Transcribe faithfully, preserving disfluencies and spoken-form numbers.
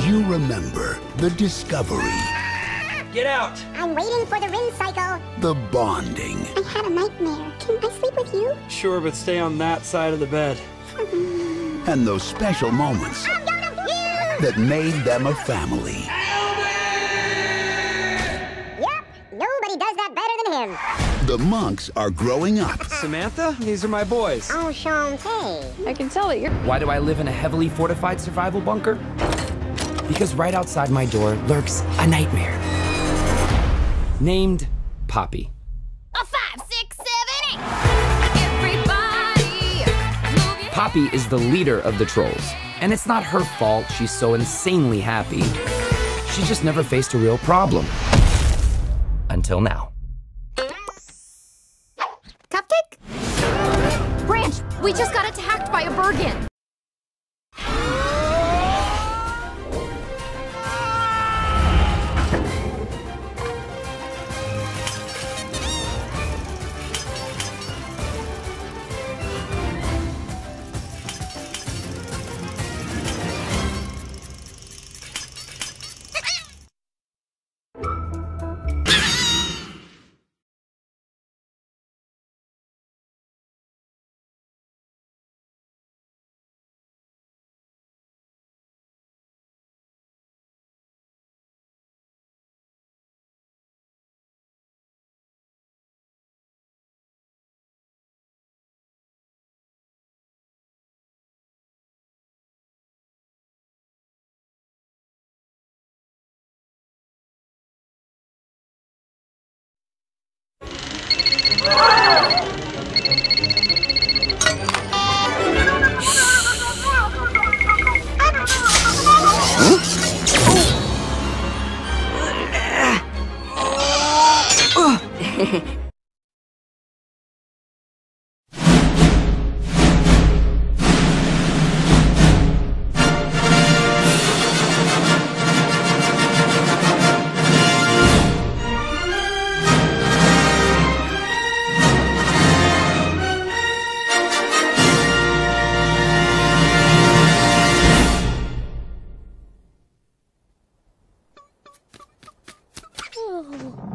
you remember the discovery, Get out! I'm waiting for the ring cycle. the bonding, I had a nightmare. Can I sleep with you? Sure, but stay on that side of the bed. and those special moments I'm gonna puke! that made them a family. Yep, nobody does that better than him. The monks are growing up, Samantha, these are my boys. Oh, Shantae. I can tell that you're... Why do I live in a heavily fortified survival bunker? Because right outside my door lurks a nightmare. Named Poppy. A five, six, seven, eight. Everybody, move your Poppy is the leader of the trolls. And it's not her fault she's so insanely happy. She just never faced a real problem. Until now. Cupcake? Branch, we just got attacked by a Bergen. Oh.